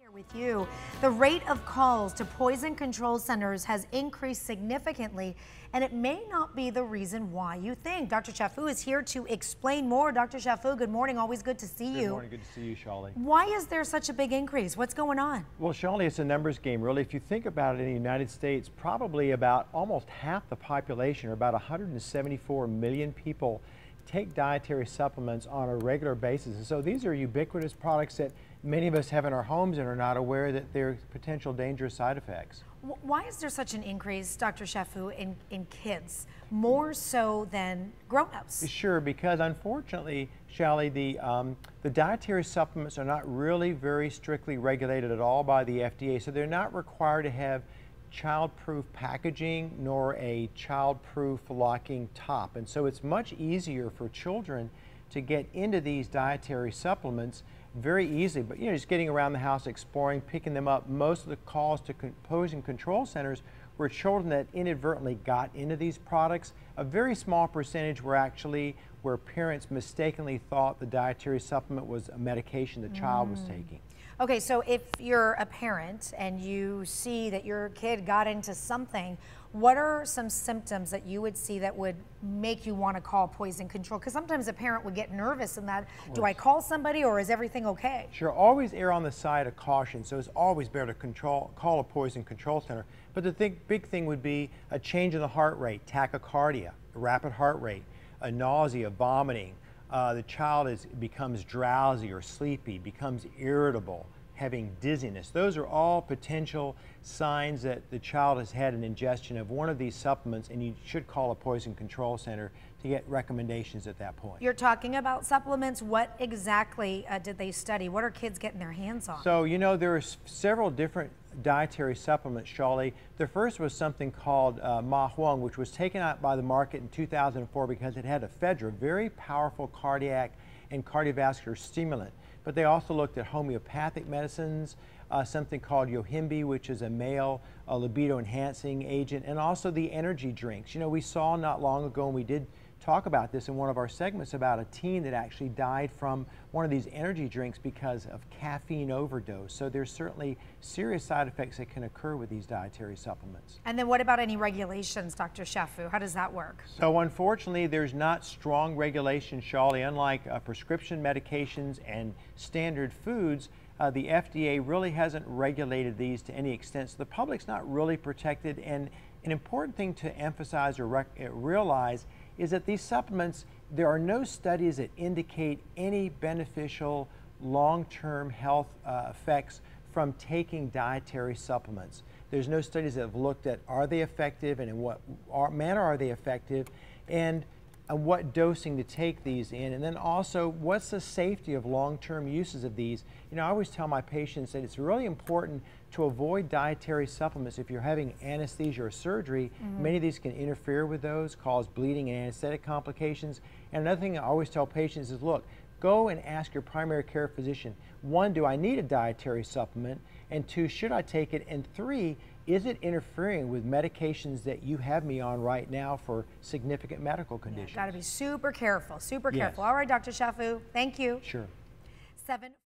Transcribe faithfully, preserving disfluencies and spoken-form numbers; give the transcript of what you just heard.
With you, the rate of calls to poison control centers has increased significantly, and it may not be the reason why you think. Doctor Chaffoo is here to explain more. Doctor Chaffoo, good morning. Always good to see you. Good morning. Good to see you, Shally. Why is there such a big increase? What's going on? Well, Shally, it's a numbers game, really. If you think about it, in the United States, probably about almost half the population, or about one hundred seventy-four million people, take dietary supplements on a regular basis. And so these are ubiquitous products that many of us have in our homes and are not aware that there are potential dangerous side effects. Why is there such an increase, Doctor Chaffoo, in, in kids, more so than grown-ups? Sure, because unfortunately, Shally, the, um, the dietary supplements are not really very strictly regulated at all by the F D A, so they're not required to have child-proof packaging nor a child-proof locking top. And so it's much easier for children to get into these dietary supplements very easily. But you know, just getting around the house, exploring, picking them up. Most of the calls to poison control centers were children that inadvertently got into these products. A very small percentage were actually where parents mistakenly thought the dietary supplement was a medication the child mm. was taking. Okay, so if you're a parent and you see that your kid got into something, what are some symptoms that you would see that would make you want to call poison control? Because sometimes a parent would get nervous in that, do I call somebody or is everything okay? Sure, always err on the side of caution, so it's always better to control, call a poison control center. But the thing, big thing would be a change in the heart rate, tachycardia, a rapid heart rate, a nausea, vomiting. Uh, the child is, becomes drowsy or sleepy, becomes irritable, having dizziness. Those are all potential signs that the child has had an ingestion of one of these supplements, and you should call a poison control center to get recommendations at that point. You're talking about supplements. What exactly uh, did they study? What are kids getting their hands on? So, you know, there are several different dietary supplements, Shally. The first was something called uh, Ma Huang, which was taken out by the market in two thousand four because it had ephedra, very powerful cardiac and cardiovascular stimulant. But they also looked at homeopathic medicines, uh, something called Yohimbe, which is a male uh, libido enhancing agent, and also the energy drinks. You know, we saw not long ago, and we did talk about this in one of our segments, about a teen that actually died from one of these energy drinks because of caffeine overdose. So there's certainly serious side effects that can occur with these dietary supplements. And then what about any regulations, Doctor Chaffoo? How does that work? So unfortunately, there's not strong regulation, Shally. Unlike uh, prescription medications and standard foods, uh, the F D A really hasn't regulated these to any extent. So the public's not really protected. And an important thing to emphasize or rec realize is that these supplements, there are no studies that indicate any beneficial long-term health uh, effects from taking dietary supplements. There's no studies that have looked at are they effective and in what are, manner are they effective, and uh, what dosing to take these in, and then also what's the safety of long-term uses of these. You know, I always tell my patients that it's really important to avoid dietary supplements if you're having anesthesia or surgery. Mm-hmm. Many of these can interfere with those, cause bleeding and anesthetic complications. And another thing I always tell patients is, look, go and ask your primary care physician, one, do I need a dietary supplement? And two, should I take it? And three, is it interfering with medications that you have me on right now for significant medical conditions? Yeah, got to be super careful, super yes. careful. All right, Doctor Chaffoo, thank you. Sure. Seven.